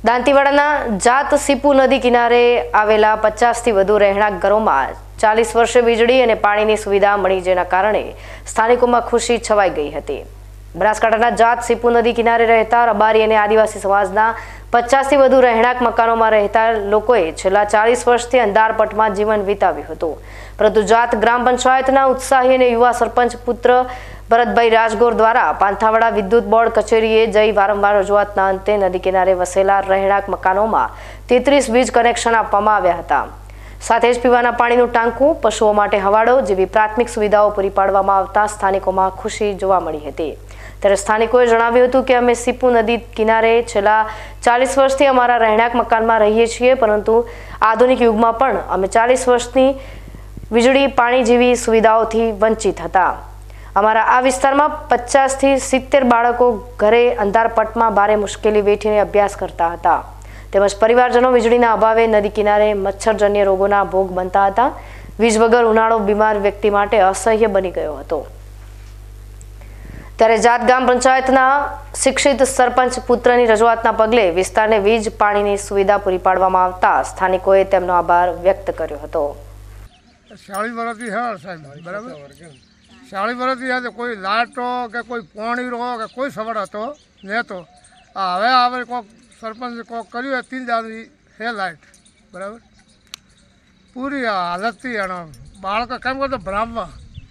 દાંતીવાડાના જાત સીપુ નદી કિનારે આવેલા 50થી વધુ રહેણાંક ઘરોમાં 40 વર્ષે વીજળી અને પાણીની સુવિધા મળી જેના કારણે સ્થાનિકોમાં ખુશી છવાઈ ગઈ હતી। બનાસકાંઠાના જાત સીપુ નદી કિનારે રહેતા રબારી અને આદિવાસી સમાજના 50થી વધુ રહેણાંક મકાનોમાં રહેતા લોકોએ છેલ્લા 40 વર્ષથી અંધારપટમાં જીવન વિતાવ્યું હતું, પરંતુ જાત ગ્રામ પંચાયતના ઉત્સાહી અને યુવા સરપંચ પુત્ર ભરતભાઈ રાજગોર દ્વારા પાંથાવાડા વિદ્યુત બોર્ડ કચેરીએ જઈ વારંવાર રજૂઆતના અંતે નદી કિનારે વસેલા રહેણાંક મકાનોમાં 33 વીજ કનેક્શન આપવામાં આવ્યા હતા। સાથે જ પીવાના પાણીનું ટાંકું, પશુઓ માટે હવાડો જેવી પ્રાથમિક સુવિધાઓ પૂરી પાડવામાં આવતા સ્થાનિકોમાં ખુશી જોવા મળી હતી। ત્યારે સ્થાનિકોએ જણાવ્યું હતું કે અમે સીપુ નદી કિનારે છેલ્લા 40 વર્ષથી અમારા રહેણાંક મકાનમાં રહીએ છીએ, પરંતુ આધુનિક યુગમાં પણ અમે 40 વર્ષની વીજળી પાણી જેવી સુવિધાઓથી વંચિત હતા। અમારા આ વિસ્તારમાં 50થી 70 બાળકો ઘરે અંધારપટમાં ભારે મુશ્કેલી વેઠીને અભ્યાસ કરતા હતા, તેમજ પરિવારજનો વીજળીના અભાવે નદી કિનારે મચ્છરજન્ય રોગોના ભોગ બનતા હતા। વીજ વગર ઉનાળો બીમાર વ્યક્તિ માટે અસહ્ય બની ગયો હતો। ત્યારે જાત ગ્રામ પંચાયતના શિક્ષિત સરપંચ પુત્રની રજૂઆતના પગલે વિસ્તારને વીજ પાણીની સુવિધા પૂરી પાડવામાં આવતા સ્થાનિકોએ તેમનો આભાર વ્યક્ત કર્યો હતો। 40 વર્ષથી બરાબર 40 વર્ષથી યાદ કોઈ લાટો કે કોઈ પાણી રો કે કોઈ સવડ હતો નહોતો। હવે આવે કોઈક સરપંચ કોઈક કર્યું 3 દાદી હે લાઇટ બરાબર પૂરી હાલતથી એનો બાળકો કેમ કરતો ભરામમાં।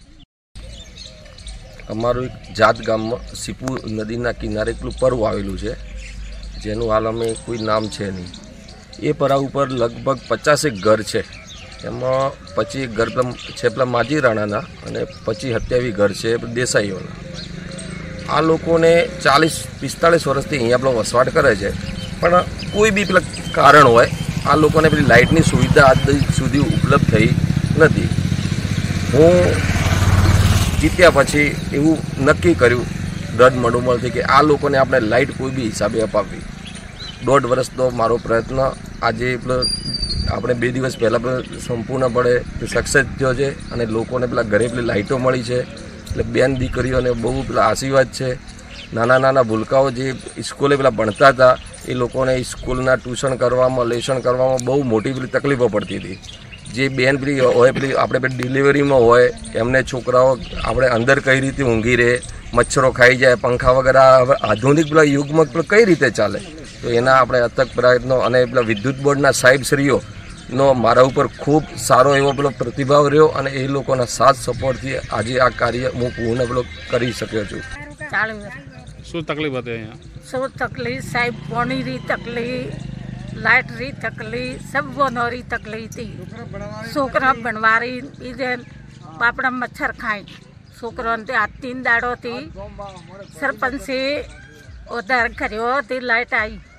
અમારું એક જાત ગામમાં સીપુ નદીના કિનારે એકલું પરવ આવેલું છે, જેનું હાલ અમે કોઈ નામ છે નહીં। એ પરાવ ઉપર લગભગ 50 ઘર છે, એમાં 25 ઘર છે પેલા માજી રાણાના અને 25 27 ઘર છે દેસાઈઓના। આ લોકોને 40-45 વર્ષથી અહીંયા પેલો વસવાટ કરે છે, પણ કોઈ બી પેલા કારણ હોય આ લોકોને પેલી લાઇટની સુવિધા આજ સુધી ઉપલબ્ધ થઈ નથી। હું જીત્યા પછી એવું નક્કી કર્યું દ્રઢ મનોબળથી કે આ લોકોને આપણે લાઇટ કોઈ બી હિસાબે અપાવવી। 1.5 વર્ષનો મારો પ્રયત્ન આજે આપણે 2 દિવસ પહેલાં સંપૂર્ણપણે સક્સેસ થયો છે અને લોકોને પેલા ઘરે પેલી લાઇટો મળી છે। એટલે બેન દીકરીઓને બહુ પેલા આશીર્વાદ છે। નાના નાના ભૂલકાઓ જે સ્કૂલે પેલા ભણતા હતા એ લોકોને સ્કૂલના ટ્યુશન કરવામાં લેસન કરવામાં બહુ મોટી પેલી તકલીફો પડતી હતી। જે બેન પેલી હોય પેલી આપણે પેલી ડિલિવરીમાં હોય એમને છોકરાઓ આપણે અંદર કઈ રીતે ઊંઘી રહે, મચ્છરો ખાઈ જાય, પંખા વગેરે હવે આધુનિક પેલા યુગમાં પેલા કઈ રીતે ચાલે, તો એના આપણે અથક પ્રયત્નો અને પેલા વિદ્યુત બોર્ડના સાહેબશ્રીઓનો મારા ઉપર ખૂબ સારો એવો પેલો પ્રતિભાવ રહ્યો અને એ લોકોના સાથ સપોર્ટથી આજે આ કાર્ય હું પૂર્ણ પેલો કરી શક્યો છું। શું તકલીફ હતી અહીંયા? શું તકલીફ સાહેબ, પાણીની તકલીફ, લાઇટની તકલીફ, सब बनोरी तकलीफ थी। छोकरा बनवारी इधर पापड़ा मच्छर खाई छोकरों ने आज 3 दाड़ों थी सरपंच से उधर करो थी लाइट आई।